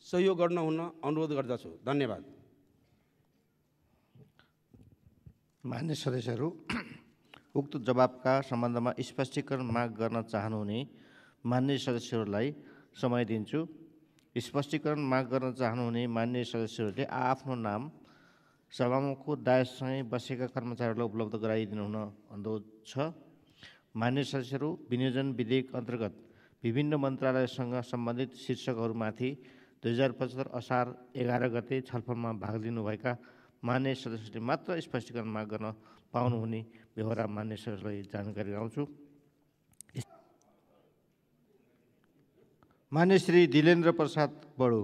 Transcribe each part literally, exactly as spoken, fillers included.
सहयोग गर्न हुन अनुरोध गर्दछु। धन्यवाद। मान्य सदस्यहरू, उक्त जवाबका सम्बन्धमा स्पष्टीकरण माग गर्न चाहनुहुने मान्य सदस्यहरूलाई समय दिन्छु। स्पष्टीकरण माग गर्न चाहनुहुने मान्य सदस्यहरूले आफ्नो नाम सभामुखको दायजसँगै बसेका कर्मचारीहरूलाई उपलब्ध गराइदिनु हुन अनुरोध छ। मान्य सदस्यहरू, विनियोजन विधेयक अन्तर्गत विभिन्न मन्त्रालयसँग सम्बन्धित शीर्षकहरूमाथि दुई हजार पचहत्तर असार एघार गते छलफलमा भाग लिनुभएका मान्य सदस्यले मात्र स्पष्टीकरण माग गर्न पाउनुहुने बेहोरा मान्य सदस्यलाई जानकारी गराउँछु। मान्य श्री दिलेन्द्र प्रसाद बडो।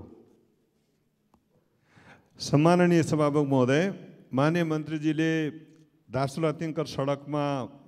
सम्माननीय सभामुख महोदय, मान्य मन्त्रीजीले दार्चुला तिङ्कर सडकमा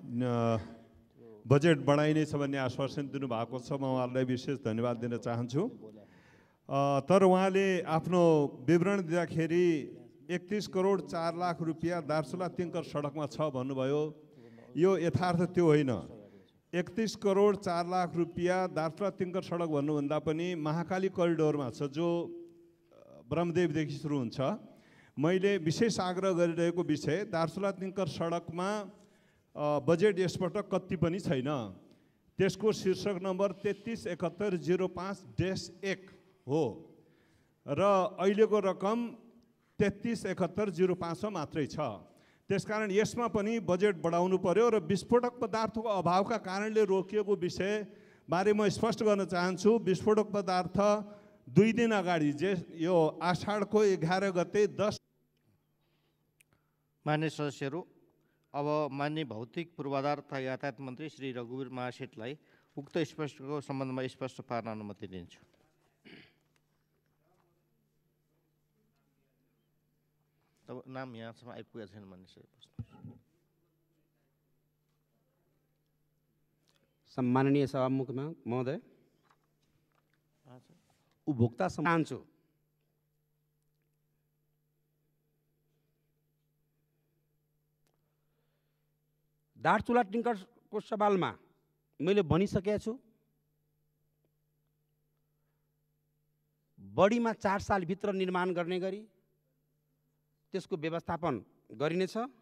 बजेट बढाइनेछ भन्ने आश्वासन दिनुभएको छ। म उहाँलाई विशेष धन्यवाद दिन चाहन्छु। तर उहाँले आफ्नो विवरण दिँदाखेरि एकतिस करोड चार लाख रुपियाँ दार्चुला तिङ्कर सडकमा छ भन्नुभयो। यो यथार्थ त्यो होइन। एकतिस करोड चार लाख रुपियाँ दार्चुला तिङ्कर सडक भन्नुभन्दा पनि महाकाली करिडोरमा छ, जो ब्रह्मदेवदेखि सुरु हुन्छ। मैले विशेष आग्रह गरिरहेको विषय दार्चुला तिङ्कर सडकमा बजेट यसपटक कति पनि छैन। त्यसको शीर्षक नम्बर तेत्तिस एकहत्तर जिरो पाँच डेस एक हो र अहिलेको रकम तेत्तिस एकहत्तर जिरो पाँचमा मात्रै छ। त्यसकारण यसमा पनि बजेट बढाउनु पर्यो र विस्फोटक पदार्थको अभावका कारणले रोकिएको विषय बारे म स्पष्ट गर्न चाहन्छु। विस्फोटक पदार्थ दुई दिन अगाडि जे यो आषाढको एघार गते दस मान्य सदस्यहरू, अब मान्य भौतिक पूर्वाधार तथा यातायात मन्त्री श्री रघुवीर महासेठलाई उक्त स्पष्टको सम्बन्धमा स्पष्ट पार्न अनुमति दिन्छु। तब नाम यहाँसम्म आइपुगेको छैन मान्य सदस्य। सम्माननीय सभामुख महोदय, उपभोक्ता चाहन्छु। दार्चुला टिङ्करको सवालमा मैले भनिसकेको छु, बढीमा चार सालभित्र निर्माण गर्ने गरी त्यसको व्यवस्थापन गरिनेछ।